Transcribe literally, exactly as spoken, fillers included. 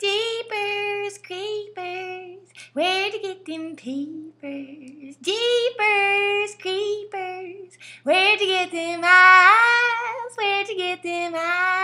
Jeepers creepers, where'd you get them peepers? Jeepers creepers, where'd you get them eyes? Where'd you get them eyes?